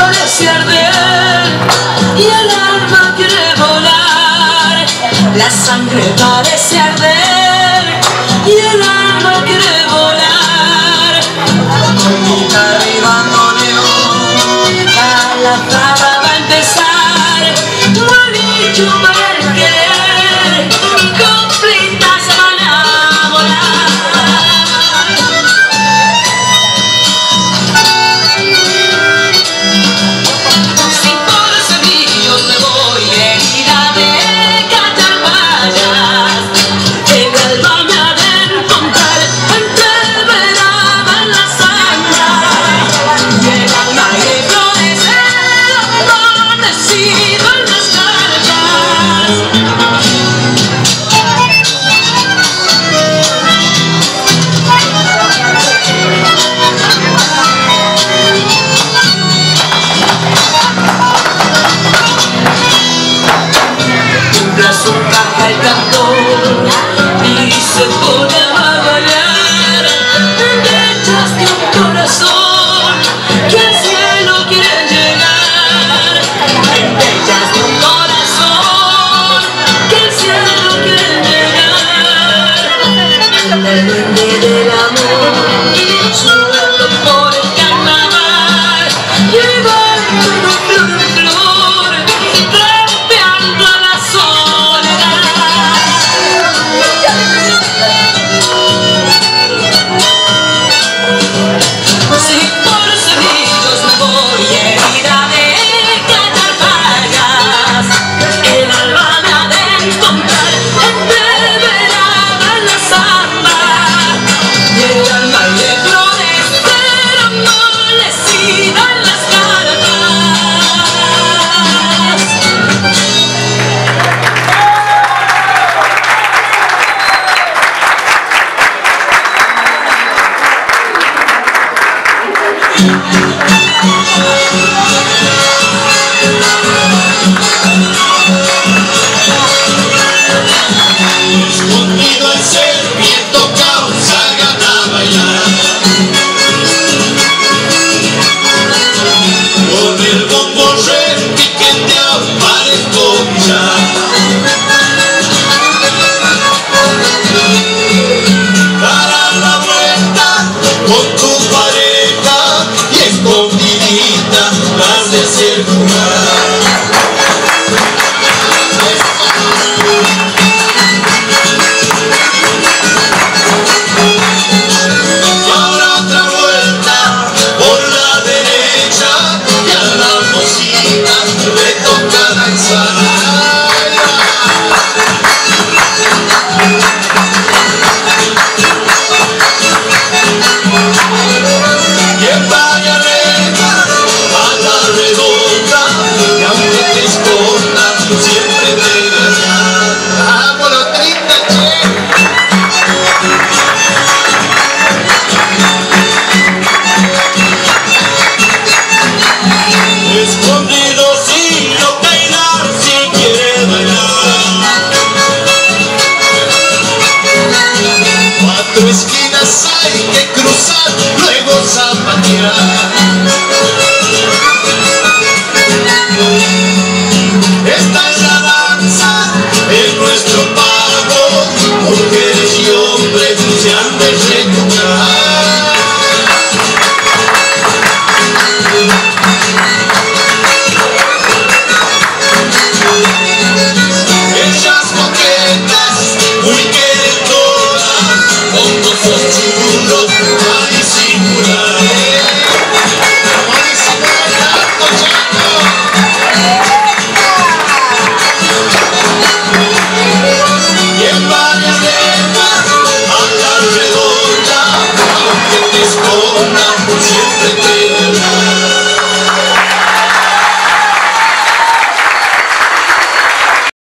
parece arder y el alma quiere volar. La sangre parece arder y el alma quiere volar. Con arriba bandoneón, la farra va a empezar. Bolillo para el querer, complitas se van a volar. Si por Cerrillos me voy, herida de Catarpayas, el alma me ha de encontrar entreverada en la sangre, y el alma de florecer amanecido en las cargas. Su caja el cantor y se pone a bailar. Detrás de un corazón que al cielo quiere llegar. Detrás de un corazón que al cielo quiere llegar. El duende del amor suelto por el carnaval, llevando flor en flor, trampeando a la soledad. Si por Cerrillos me voy, herida de Catarpayas, el alma me ha de encontrar entreverada en la samba, y el alma de florecer amanecida en las cartas. Escondido al ser bien tocado, salgan a bailar. Con el bombo repiqueteado para escuchar. Para la vuelta con tu pareja y escondidita has de ser jugar. Y ahora otra vuelta por la derecha y a la mocita le toca danzar. Y en Vallarena a la redonda, y aunque te escondas siempre te verás. ¡Ah, colotrita, che! Escondido sin no bailar, si quiere bailar. Cuatro esquinas hay que